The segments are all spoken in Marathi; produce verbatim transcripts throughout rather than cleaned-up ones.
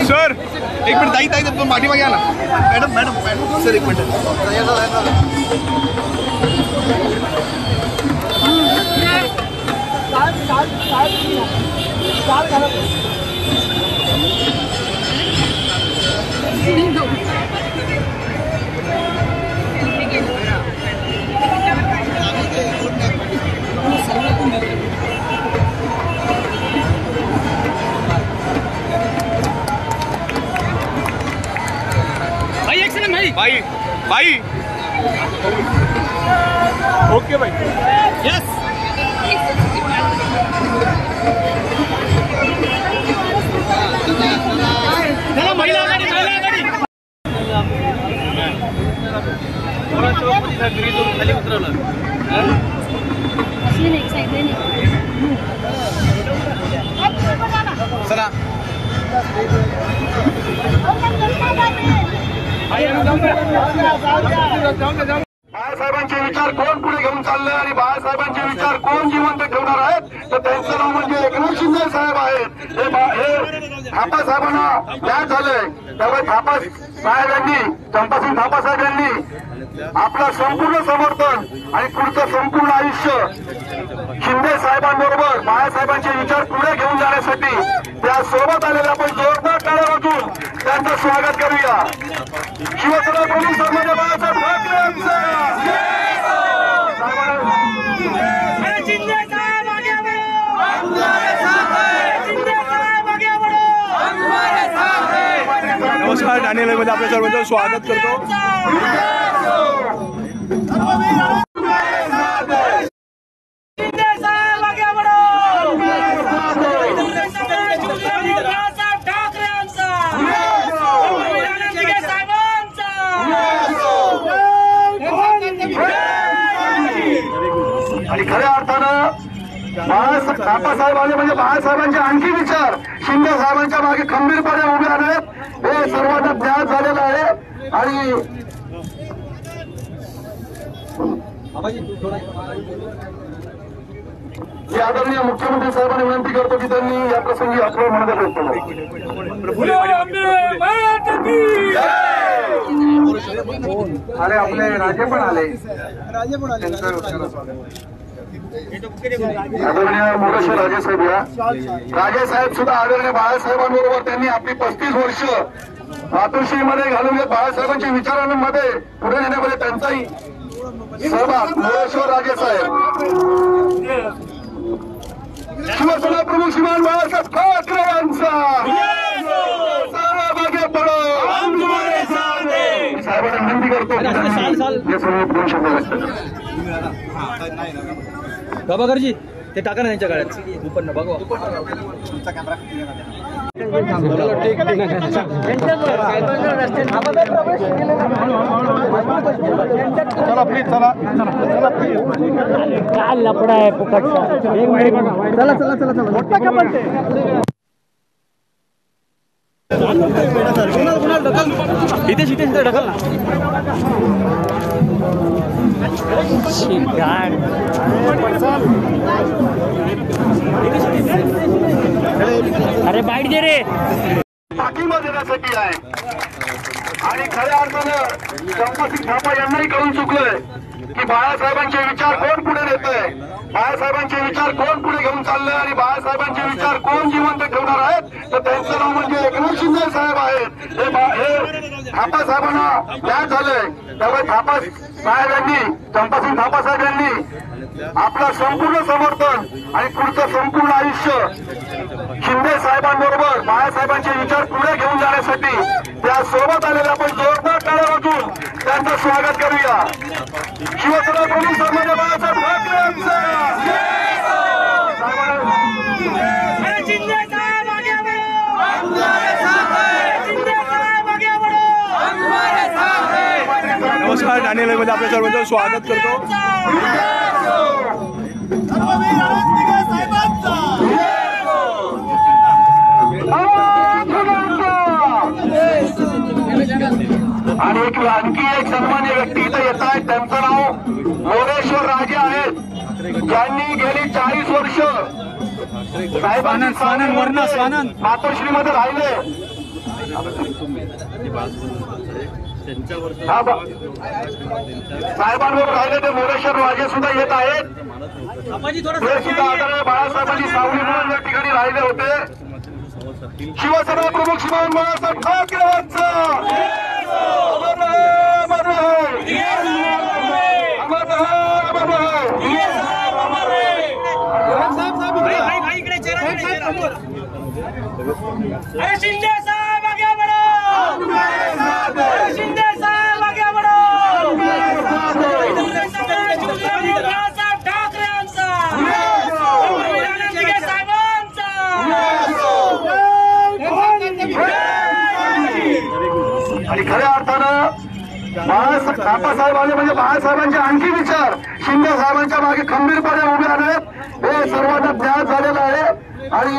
सर एक मिनिट ताई ताई तुम्ही पाठीमागे या ना मॅडम मॅडम मॅडम सर एक मिनिट भाई एक सेकंड भाई भाई भाई ओके भाई यस चला महिला आघाडी महिला आघाडी थोडा चौकटी घरी जाऊन खाली उतरवलं अशी नाही साईडला नाही चला बाळासाहेबांचे विचार कोण पुढे घेऊन चालले आणि बाळासाहेबांचे विचार कोण जिवंत ठेवणार आहेत तर त्यांचं नाव म्हणजे एकनाथ शिंदे साहेब आहेत. हे थापा साहेबांना त्याग झालंय त्यामुळे थापा साहेबांनी चंपासिंग थापा साहेब यांनी आपलं संपूर्ण समर्थन आणि पुढचं संपूर्ण आयुष्य शिंदे साहेबांबरोबर बाळासाहेबांचे विचार पुढे घेऊन जाण्यासाठी त्या सोबत आलेल्या आपण जोरदार टाळ्या वाजवून त्यांचं स्वागत करूया. शिवसेना प्रमुख सन्माननीय बाळासाहेब ठाकरे नमस्कार डॅनियल मध्ये आपल्या सर्वांचं स्वागत करतो. आणि खऱ्या अर्थानं बाळासाहेब थापासाहेब आले म्हणजे बाळासाहेबांचे आणखी विचार शिंदे साहेबांच्या मागे खंबीरपणे उभे आहेत. हे सर्वांना ज्ञात झालेलं आहे आणि मी आदरणीय मुख्यमंत्री साहेबांना विनंती करतो की त्यांनी या प्रसंगी आपलं मनोगत व्यक्त अरे आपले राजे पण आले राजे पण आले आदरणीय मोरेश्वर राजे साहेब या राजे साहेब सुद्धा आदरणीय बाळासाहेबांबरोबर त्यांनी आपली पस्तीस वर्ष मातोश्रीमध्ये घालून घेत बाळासाहेबांच्या विचारांमध्ये पुढे नेण्यामध्ये त्यांचाही सहभाग. मोरेश्वर राजे साहेब शिवसेना प्रमुख श्रीमान बाळासाहेब ठाकरे यांचा सहभागी पडो साहेबांना विनंती करतो हे सर्व दोन शब्द प्रभाकरजी ते टाका ना त्यांच्या गाड्यात उपन्न बघा चला प्लीज चला काय लफडा आहे फुकटचा. चला चला चला चला इथे इथे ढकल ना अरे बाईट दे रे पाठिंबा देण्यासाठी आहे. आणि खऱ्या अर्थानं चंपासिंग थापा यांनाही कळून चुकलंय की बाळासाहेबांचे विचार कोण पुढे नेतंय, बाळासाहेबांचे विचार कोण पुढे घेऊन चाललंय आणि बाळासाहेबांचे विचार कोण जिवंत ठेवणार आहेत तर त्यांचं नाव म्हणजे एकनाथ शिंदे साहेब आहेत. हे थापा साहेबांना त्याग झालंय त्यामुळे थापा साहेब यांनी चंपासिंग थापा साहेब यांनी आपलं संपूर्ण समर्थन आणि पुढचं संपूर्ण आयुष्य शिंदे साहेबांबरोबर बाळासाहेबांचे विचार पुढे घेऊन जाण्यासाठी त्या सोबत आलेल्या आपण जोरदार टाळ्या वाजवून त्यांचं स्वागत करूया. शिवसेना प्रमुख सन्माननीय बाळासाहेब ठाकरे नमस्कार डॅनियल मध्ये आपल्या सर्वांचं स्वागत करतो. आणि एक आणखी एक सन्मान्य व्यक्ती इथं येत आहेत त्यांचं नाव मोरेश्वर राजे आहेत ज्यांनी गेली चाळीस वर्ष साहेबांना मातोश्रीमध्ये राहिले हा बा- साहेबांवर राहिले ते मोरेश्वर राजे सुद्धा येत आहेत. आबाजी थोडं ते सुद्धा आदरणीय बाळासाहेबांची सावली म्हणून या ठिकाणी राहिले होते. शिवसेना प्रमुख श्रीमान बाळासाहेब ठाकरे यांचा अमर रहे, अमर रहे. अमर रहे, अमर रहे. भाई भाई भाई इकडे चेहरा इकडे चेहरा. अरे शिंदे साहेब आगे बढ़ो. अरे शिंदे साहेब आगे बढ़ो. बाळासाहेब ठाकरे यांचा आनंदीगे साहेबांचा. आणि खऱ्या अर्थानं बाळासाहेब बापासाहेब आले म्हणजे बाळासाहेबांचे आणखी विचार शिंदे साहेबांच्या मागे खंबीरपणे उभे आहेत. हे सर्वांना ज्ञात झालेलं आहे. आणि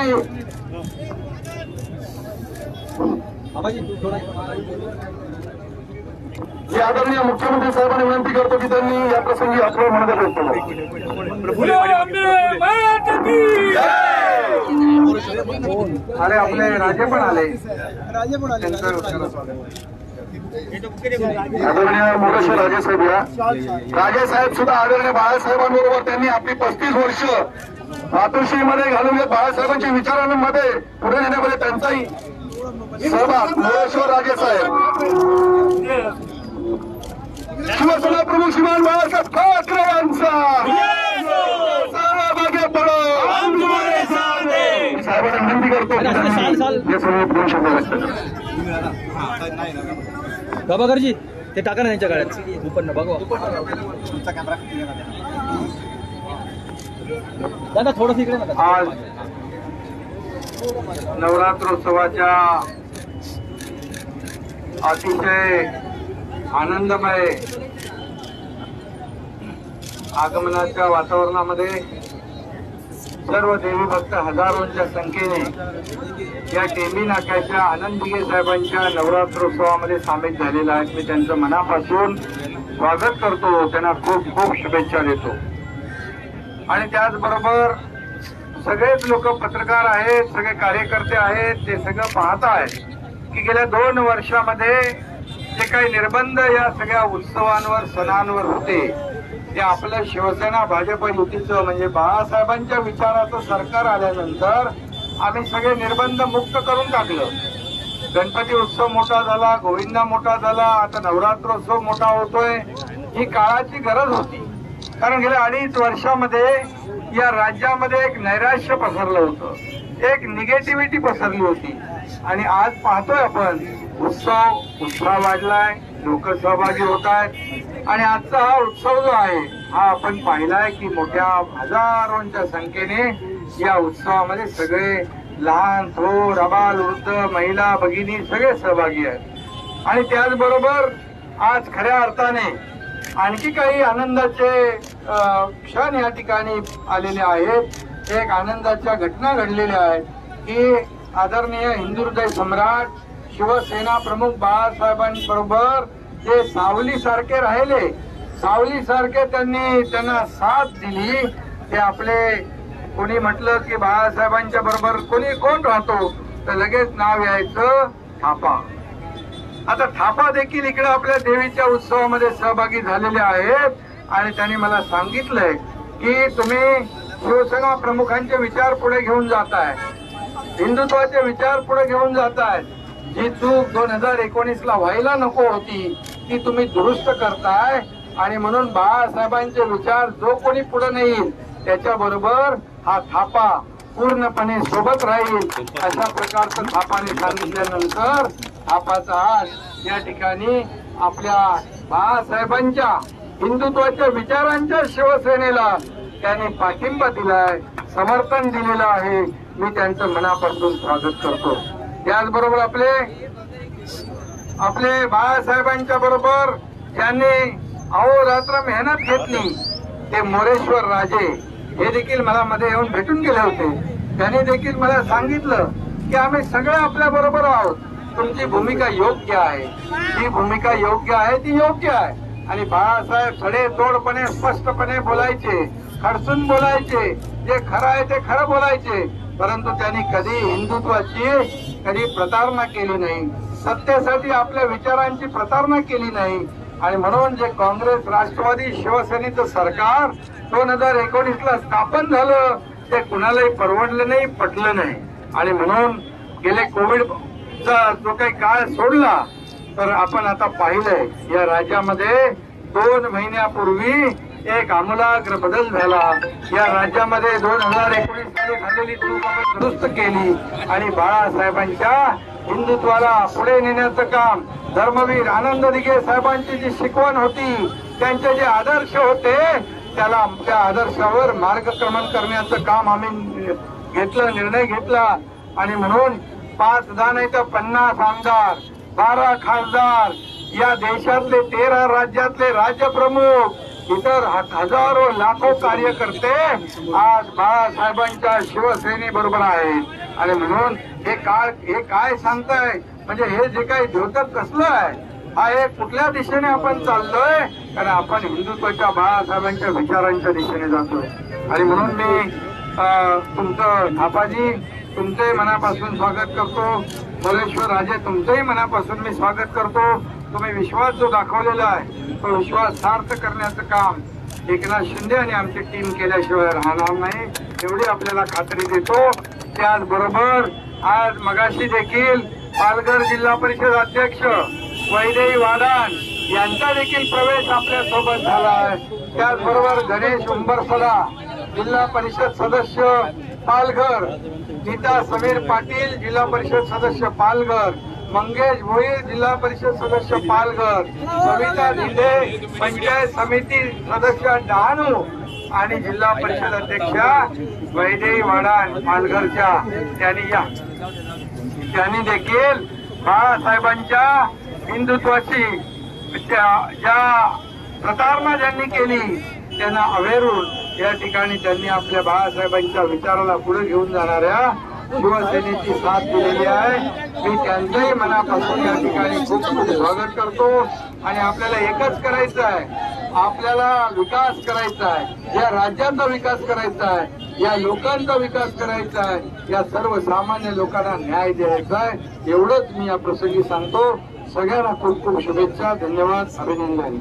मी आदरणीय मुख्यमंत्री साहेबांनी विनंती करतो की त्यांनी या प्रसंगी आपलं म्हणत व्यक्त करावं. अरे आपले राजे पण आले. आदरणीय मोरेश्वर राजे साहेब या राजे साहेब सुद्धा आदरणीय बाळासाहेबांबरोबर त्यांनी आपली पस्तीस वर्ष मातोश्रीमध्ये घालून घेत बाळासाहेबांच्या विचारांमध्ये पुढे नेण्यामध्ये त्यांचाही सहभाग. मोरेश्वर राजे साहेब शिवसेना प्रमुख श्रीमान बाळासाहेब ठाकरे यांचा सहभागी पडो. साहेबांना विनंती करतो हे सर्व दोन शब्द व्यक्त करा. प्रभाकरजी ते टाका ना त्यांच्या गाड्यात उपन्न बघा दादा थोडंसं इकडे नका. आज नवरात्रोत्सवाच्या अतिशय आनंदमय आगमनाच्या वातावरणामध्ये सर्व देवी भक्त हजारोंच्या संख्येने या टेंबी नाक्याच्या आनंदीगे साहेबांच्या नवरात्रोत्सवामध्ये सामील झालेला आहे. मी त्यांचं मनापासून स्वागत करतो. त्यांना खूप खूप शुभेच्छा देतो. आणि त्याचबरोबर सगळेच लोक पत्रकार आहेत, सगळे कार्यकर्ते आहेत, ते सगळं पाहत आहेत की गेल्या दोन वर्षामध्ये जे काही निर्बंध या सगळ्या उत्सवांवर सणांवर होते ते आपलं शिवसेना भाजप युतीचं म्हणजे बाळासाहेबांच्या विचाराचं सरकार आल्यानंतर आम्ही सगळे निर्बंध मुक्त करून टाकलं. गणपती उत्सव मोठा झाला, गोविंदा मोठा झाला, आता नवरात्रोत्सव मोठा होतोय. ही काळाची गरज होती. कारण गेल्या अडीच वर्षामध्ये या राज्यामध्ये एक नैराश्य पसरलं होतं, एक निगेटिव्हिटी पसरली होती. आणि आज पाहतोय आपण उत्सव उत्साह वाढलाय, लोक सहभागी होत आहेत. आणि आजचा हा उत्सव जो आहे हा आपण पाहिलाय की मोठ्या हजारोंच्या संख्येने या उत्सवामध्ये सगळे लहान थोर अबाल वृद्ध महिला भगिनी सगळे सहभागी आहेत. आणि त्याचबरोबर आज खऱ्या अर्थाने आणखी काही आनंदाचे क्षण या ठिकाणी आलेले आहेत. एक आनंदाच्या घटना घडलेल्या आहेत की आदरणीय हिंदू हृदय सम्राट शिवसेना प्रमुख बाळासाहेबांबरोबर जे सावली सारखे राहिले, सावली सारखे त्यांनी त्यांना साथ दिली. ते आपले कोणी म्हटलं की बाळासाहेबांच्या बरोबर कोणी कोण राहतो तर लगेच नाव यायचं थापा. आता थापा देखील इकडे आपल्या देवीच्या उत्सवामध्ये सहभागी झालेले आहेत. आणि त्यांनी मला सांगितलंय की तुम्ही शिवसेना प्रमुखांचे विचार पुढे घेऊन जाताय, हिंदुत्वाचे विचार पुढे घेऊन जाताय. जी चूक दोन हजार एकोणीस ला व्हायला नको होती ती तुम्ही दुरुस्त करताय. आणि म्हणून बाळासाहेबांचे विचार जो कोणी पुढे नेईल त्याच्याबरोबर हा थापा पूर्णपणे सोबत राहील अशा प्रकारचं थापाने सांगितल्यानंतर थापाचा आज या ठिकाणी आपल्या बाळासाहेबांच्या हिंदुत्वाच्या विचारांच्या शिवसेनेला त्यांनी पाठिंबा दिलाय, समर्थन दिलेलं आहे. मी त्यांचं मनापासून स्वागत करतो. त्याचबरोबर आपले आपले बाळासाहेबांच्या बरोबर ज्यांनी अहोरात्र मेहनत घेतली ते मोरेश्वर राजे हे देखील मला मध्ये येऊन भेटून गेले होते. त्यांनी देखील मला सांगितलं की आम्ही सगळे आपल्या बरोबर आहोत, तुमची भूमिका योग्य आहे, जी भूमिका योग्य आहे ती योग्य आहे. आणि बाळासाहेब सडेतोडपणे स्पष्टपणे बोलायचे, खडसून बोलायचे, जे खरं आहे ते खरं बोलायचे. परंतु त्यांनी कधी हिंदुत्वाची कधी प्रतारणा केली नाही, सत्तेसाठी आपल्या विचारांची प्रतारणा केली नाही. आणि म्हणून जे काँग्रेस राष्ट्रवादी शिवसेनेचं सरकार दोन हजार एकोणीस ला स्थापन झालं ते कुणालाही परवडलं नाही, पटलं नाही. आणि म्हणून गेले कोविडचा जो काही काळ सोडला तर आपण आता पाहिलंय या राज्यामध्ये दोन महिन्यापूर्वी एक आमूलाग्र बदल झाला. या राज्यामध्ये दोन हजार एकोणीस मध्ये झालेली चूक आपण दुरुस्त केली आणि बाळासाहेबांच्या हिंदुत्वाला पुढे नेण्याचं काम, धर्मवीर आनंद दिघे साहेबांची जी शिकवण होती, त्यांचे जे आदर्श होते, त्याला त्या आदर्शावर मार्गक्रमण करण्याचं काम आम्ही घेतलं, निर्णय घेतला. आणि म्हणून पाच दहा नाही तर पन्नास आमदार, बारा खासदार, या देशातले तेरा राज्यातले राज्यप्रमुख, इतर हजारो लाखो कार्यकर्ते आज बाळासाहेबांच्या शिवसेनेबरोबर आहेत. आणि म्हणून हे काळ हे काय सांगताय, म्हणजे हे जे काही द्योतक कसलं आहे, हा एक कुठल्या दिशेने आपण चाललोय, कारण आपण हिंदुत्वाच्या बाळासाहेबांच्या विचारांच्या दिशेने जातोय. आणि म्हणून मी तुमचं थापाजी तुमचंही मनापासून स्वागत करतो, भोलेश्वर राजे तुमचंही मनापासून मी स्वागत करतो. तुम्ही विश्वास जो दाखवलेला आहे तो विश्वास सार्थ करण्याचं काम एकनाथ शिंदे आणि आमची टीम केल्याशिवाय राहणार नाही, एवढी आपल्याला खात्री देतो. त्याचबरोबर आज मगाशी देखील पालघर जिल्हा परिषद अध्यक्ष वैदेही वाडान यांचा देखील प्रवेश आपल्या सोबत झाला आहे. त्याचबरोबर गणेश उंबरसला जिल्हा परिषद सदस्य पालघर, गीता समीर पाटील जिल्हा परिषद सदस्य पालघर, मंगेश भोईर जिल्हा परिषद सदस्य पालघर, कविता धिंडे पंचायत समिती सदस्य डहाणू आणि जिल्हा परिषद अध्यक्षा वैदेही वाडान पालघरच्या, त्यांनी या त्यांनी देखील बाळासाहेबांच्या हिंदुत्वाची ज्या प्रतारणा ज्यांनी केली त्यांना अवेरून या ठिकाणी त्यांनी आपल्या बाळासाहेबांच्या विचाराला पुढे घेऊन जाणाऱ्या शिवसेनेची साथ दिलेली आहे. मी त्यांचंही मनापासून या ठिकाणी खूप खूप स्वागत करतो. आणि आपल्याला एकच करायचं आहे, आपल्याला विकास करायचा आहे, या राज्याचा विकास करायचा आहे, या लोकांचा विकास करायचा आहे, या सर्वसामान्य लोकांना न्याय द्यायचा आहे. एवढंच मी या प्रसंगी सांगतो. सगळ्यांना खूप खूप शुभेच्छा, धन्यवाद, अभिनंदन.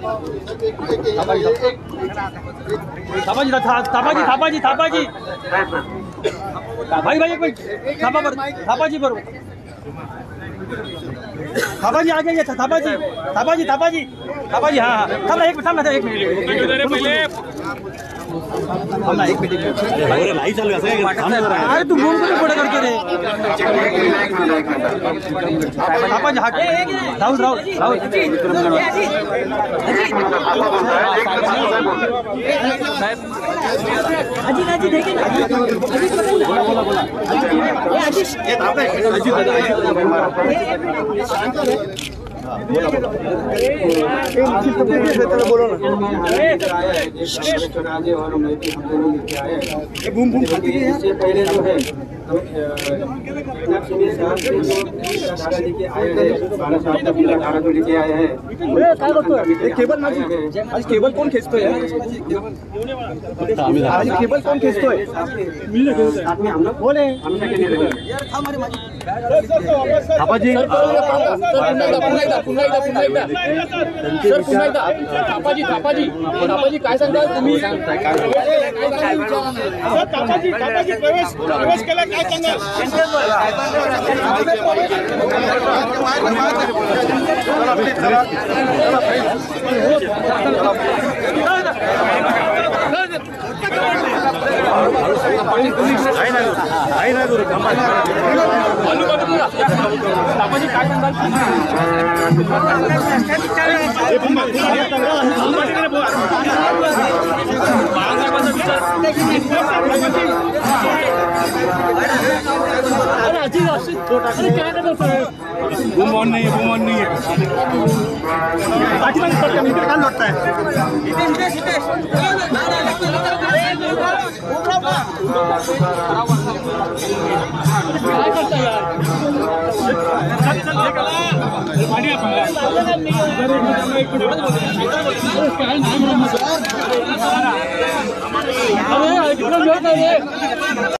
थापाजी थापाजी थापाजी थापाजी भाई भाई एक मिनट थापा बर थापाजी बरोबर थापाजी आ जाइए थापाजी थापाजी थापाजी थापाजी हाँ हाँ थांब ना एक मिनट थांब ना एक मिनिट पहिले थांब ना एक मिनिट नाही चालू असं अरे तू फोन करून पुढे करते रे थापाजी हा राहुल राहुल राहुल साहेब अजी अजी देखिए बोला बोला बोला ये आशीष ये थापे अजी बोलो बूम बूम इससे पहले जो है केबल आज केबल कोण खेचतोय आज केबल कोण खेचतोय बोले थापाजी सर पुन्हा एकदा थापाजी थापाजी थापाजी काय सांगता तुम्ही थापाजी थापाजी प्रवेश प्रवेश केला काय सांगाल थापाजी काय सांगाल बुमॉन नहीं है बुमॉन नहीं है पाठीमागे पडते मी इकडे काल लोटताय काय करता यार चल चल हे करा पाणी आपण काय नाही म्हणून अरे इकडे लोट आहे